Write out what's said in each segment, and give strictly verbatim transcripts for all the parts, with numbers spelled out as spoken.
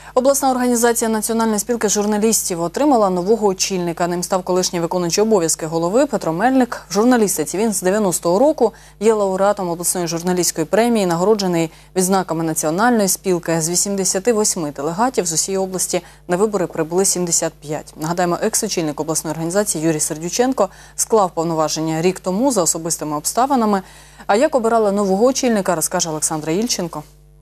Обласна організація Національної спілки журналістів отримала нового очільника. Ним став колишній виконуючий обов'язки голови Петро Мельник. В журналістиці він з дев'яностого року є лауреатом обласної журналістської премії, нагороджений відзнаками Національної спілки. З вісімдесяти восьми делегатів з усієї області на вибори прибули сімдесят п'ять. Нагадаємо, екс-очільник обласної організації Юрій Сердюченко склав повноваження рік тому за особистими обставинами. А як обирали нового очільника, розкаже Олександра Ільченко.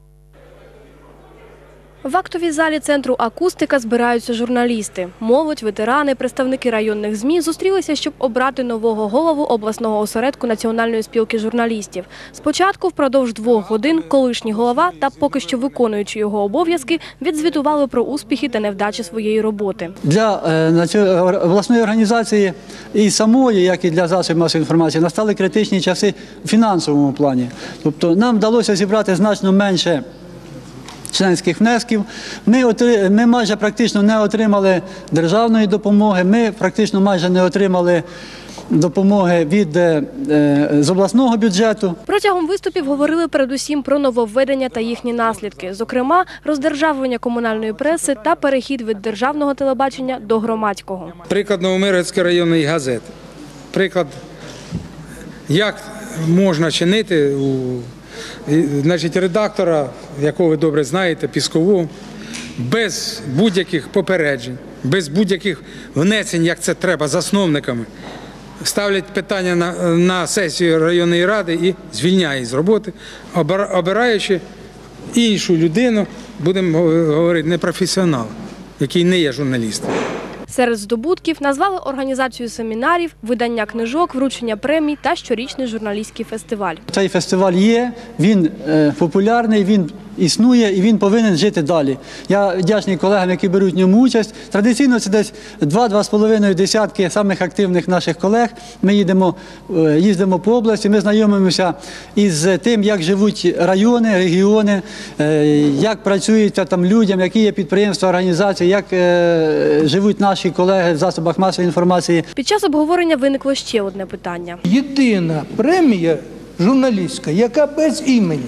В актовій залі центру «Акустика» збираються журналісти. Молодь, ветерани, представники районних ЗМІ зустрілися, щоб обрати нового голову обласного осередку Національної спілки журналістів. Спочатку впродовж двох годин колишній голова та поки що виконуючи його обов'язки відзвітували про успіхи та невдачі своєї роботи. Для е, обласної організації і самої, як і для засобів масової інформації, настали критичні часи в фінансовому плані. Тобто нам вдалося зібрати значно менше членських внесків. Ми, ми майже практично не отримали державної допомоги, ми практично майже не отримали допомоги від, е, з обласного бюджету. Протягом виступів говорили передусім про нововведення та їхні наслідки. Зокрема, роздержавлення комунальної преси та перехід від державного телебачення до громадського. Приклад Новомиргородської районної газети. Приклад, як можна чинити у Значить, редактора, якого ви добре знаєте, Піскову, без будь-яких попереджень, без будь-яких внесень, як це треба, засновниками, ставлять питання на, на сесію районної ради і звільняють з роботи, обираючи іншу людину, будемо говорити, непрофесіонала, який не є журналістом. Серед здобутків назвали організацію семінарів, видання книжок, вручення премій та щорічний журналістський фестиваль. Цей фестиваль є, він е, популярний, він існує і він повинен жити далі. Я вдячний колегам, які беруть в ньому участь. Традиційно це десь два-два з половиною десятки самих активних наших колег. Ми їдемо, е, їздимо по області, ми знайомимося із тим, як живуть райони, регіони, е, як працюють там людям, які є підприємства, організації, як е, живуть наші колеги в засобах масової інформації. Під час обговорення виникло ще одне питання. Єдина премія журналістська, яка без імені.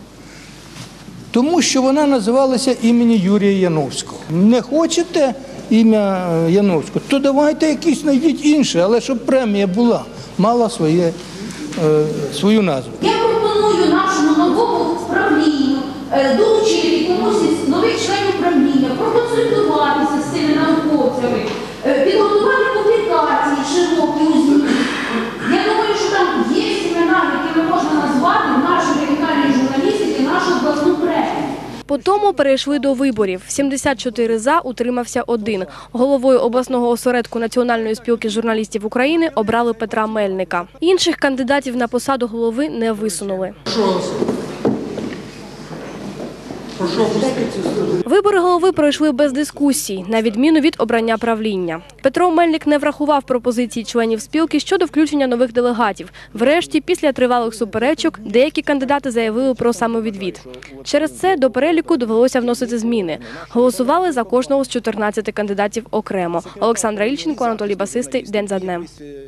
Тому що вона називалася імені Юрія Яновського. Не хочете ім'я Яновського, то давайте якісь знайдіть інше, але щоб премія була, мала своє, е, свою назву. Я пропоную нашому новому правлінню долучити комусь із нових членів правління, проконсультуватися з цими науковцями, підготувати публікації широкі у ЗМІ. Я думаю, що там є семінари, які можна назвати в нашій регіональній журналістиці, нашу обласну премію. По тому перейшли до виборів. сімдесят чотири за, утримався один. Головою обласного осередку Національної спілки журналістів України обрали Петра Мельника. Інших кандидатів на посаду голови не висунули. Вибори голови пройшли без дискусій, на відміну від обрання правління. Петро Мельник не врахував пропозиції членів спілки щодо включення нових делегатів. Врешті, після тривалих суперечок, деякі кандидати заявили про самовідвід. Через це до переліку довелося вносити зміни. Голосували за кожного з чотирнадцяти кандидатів окремо. Олександра Ільченко, Анатолій Басистий. День за днем.